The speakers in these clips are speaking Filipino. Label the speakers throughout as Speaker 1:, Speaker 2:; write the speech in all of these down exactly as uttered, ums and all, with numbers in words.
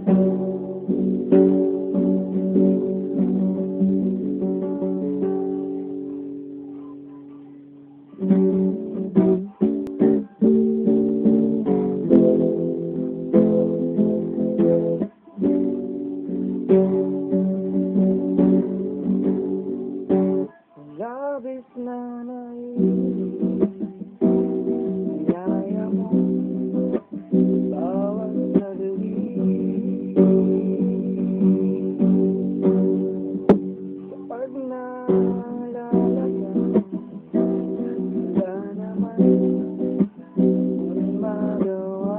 Speaker 1: Labis na naiinip niyaya mo bawat sandali. Kapag naalala ka, wala naman akong magawa.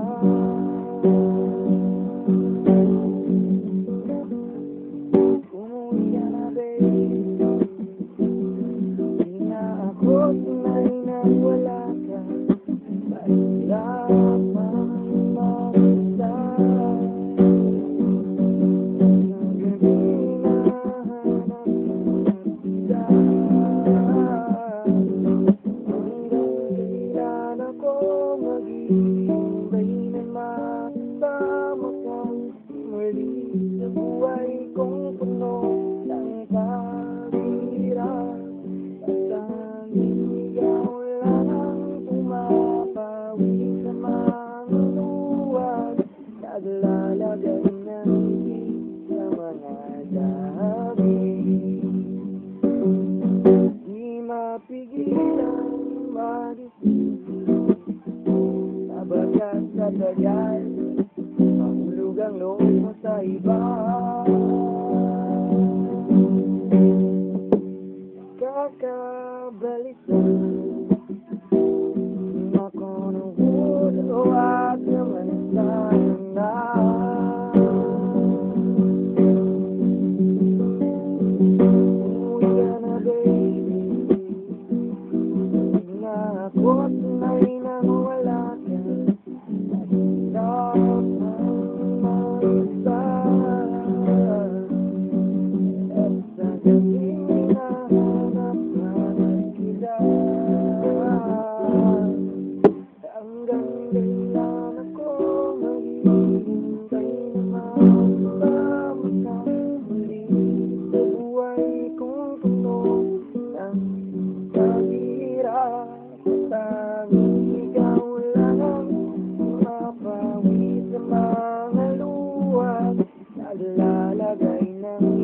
Speaker 1: Umuwi ka na, babe. Tunay na wala ka, mahirap ang mag-isa. Hanggang hinahanap kita, hanggang kailan ako maghihintay na makasama ka muli sa buhay kong puno ng paghihirap. Ikaw lang ang pumapawi sa mga luwag, naglalagay ng ibig sa mga labi. Di mapigilan mag-isip, nabagat sa tagal, mahulog ang loob mo sa iba. Kakabalisan ako ng gulo at naman sana. Umuwi ka na, baby. Na ako tunay nang wala ka, mahirap ang mag-isa. At sa gabing hinahanap hanggang kailan ako maghihintay na makasama ka muli sa buhay kong puno ng paghihirap. Tanging ikaw lang ang mapawi sa mga luwag, naglalagay ng